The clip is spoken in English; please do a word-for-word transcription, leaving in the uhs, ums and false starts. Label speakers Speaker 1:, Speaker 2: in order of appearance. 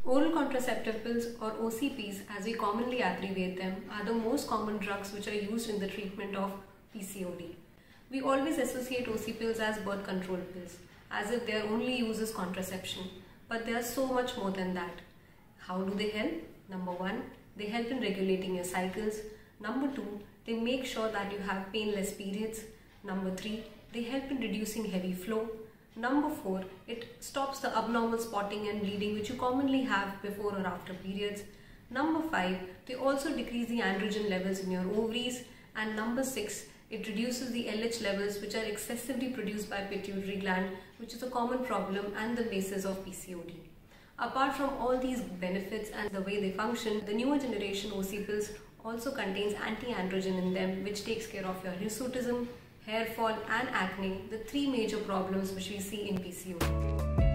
Speaker 1: Oral contraceptive pills, or O C Ps as we commonly abbreviate them, are the most common drugs which are used in the treatment of P C O D. We always associate O C pills as birth control pills, as if their only use is contraception, but they are so much more than that. How do they help? Number one, they help in regulating your cycles. Number two, they make sure that you have painless periods. Number three, they help in reducing heavy flow. Number four, it stops the abnormal spotting and bleeding which you commonly have before or after periods. Number five, they also decrease the androgen levels in your ovaries. And number six, it reduces the L H levels which are excessively produced by pituitary gland, which is a common problem and the basis of P C O D. Apart from all these benefits and the way they function, the newer generation O C pills also contains anti-androgen in them, which takes care of your hirsutism, hair fall and acne, the three major problems which we see in P C O D.